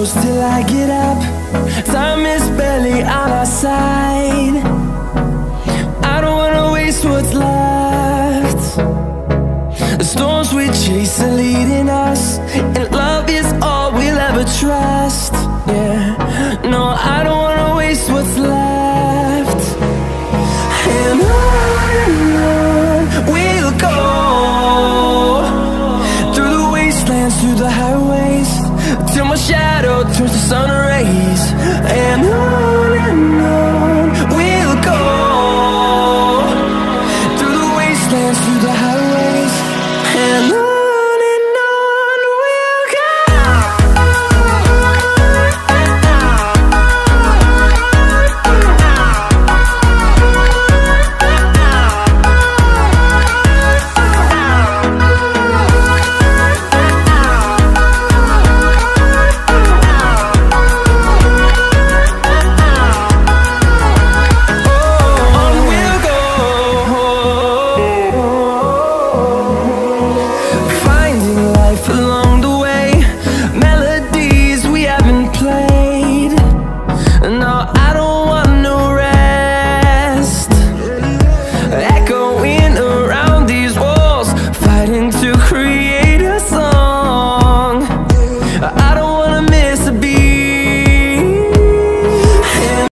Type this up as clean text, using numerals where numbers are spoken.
close till I get up. Time is barely on our side. I don't wanna waste what's left. The storms we chase are leading us